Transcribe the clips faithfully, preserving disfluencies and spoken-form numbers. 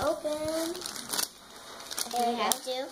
open. There you have to.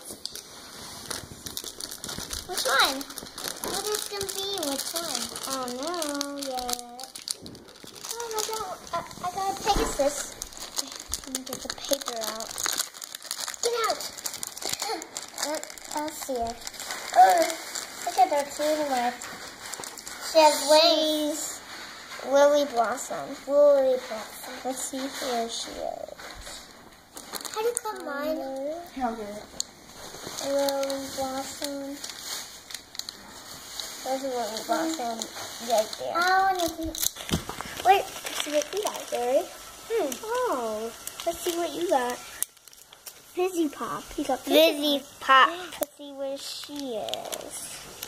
Which one? What is going to be? Which one? I don't know yet. Oh my god. I, I got a Pegasus. Let me get the paper out. Get out. Let, I'll see her. Oh, look at her two left. She has wings. Lily Blossom. Lily Blossom. Let's see where she is. How do you call mine? Helder. Lily Blossom. There's a Lily Blossom right there. I want to see. Wait, let's see what you got, Gary. Hmm. Oh, let's see what you got. Fizzy Pop. You got Fizzy, Fizzy Pop. Pop. Let's see where she is.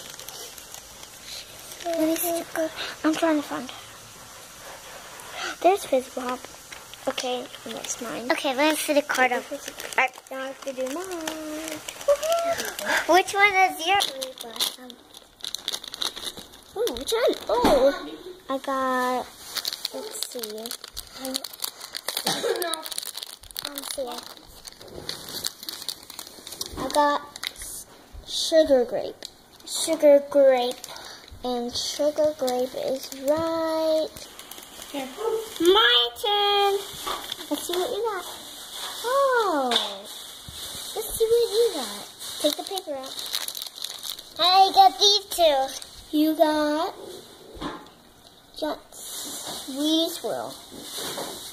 Let me see. I'm trying to find her. There's Fizzy Pop. Okay, that's mine. Okay, let me see the card up. Alright, now I have to do mine. Which one is your Lily Blossom? Oh, which one? Oh, I got. Let's see. Let's see. I got Sugar Grape. Sugar Grape. And Sugar Grape is right. Here. My turn. Let's see what you got. Oh. Let's see what you got. Take the paper out. I got these two. You got Just Sweet Swirl.